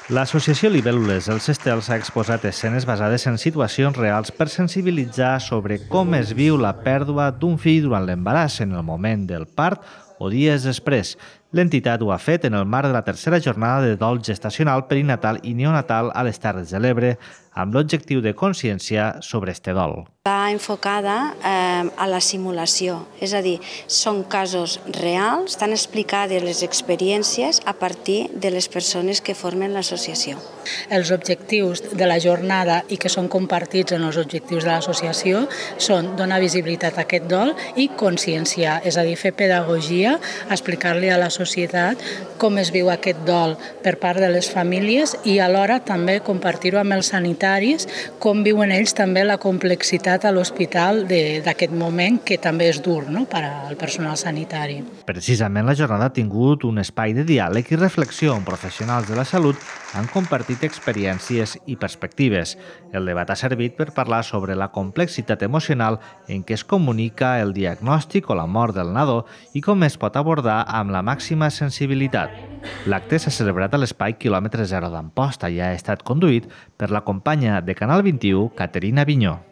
L'associació Libèl·lules Els Estels ha exposat escenes basades en situacions reals per sensibilitzar sobre com es viu la pèrdua d'un fill durant l'embaràs, en el moment del part o dies després. L'entitat ho ha fet en el marc de la tercera jornada de dol gestacional, perinatal i neonatal a les Terres de l'Ebre, amb l'objectiu de conscienciar sobre este dol. Va enfocada a la simulació, és a dir, són casos reals, estan explicades les experiències a partir de les persones que formen l'associació. Els objectius de la jornada i que són compartits en els objectius de l'associació són donar visibilitat a aquest dol i conscienciar, és a dir, fer pedagogia, explicar-li a la societat com es viu aquest dol per part de les famílies i alhora també compartir-ho amb els sanitaris, com viuen ells també la complexitat a l'hospital d'aquest moment, que també és dur, no?, per al personal sanitari. Precisament la jornada ha tingut un espai de diàleg i reflexió on professionals de la salut han compartit experiències i perspectives. El debat ha servit per parlar sobre la complexitat emocional en què es comunica el diagnòstic o la mort del nadó i com es pot abordar amb la màxima sensibilitat. L'acte s'ha celebrat a l'espai quilòmetre 0 d'Amposta i ha estat conduït per la companya de Canal 21, Caterina Vinyó.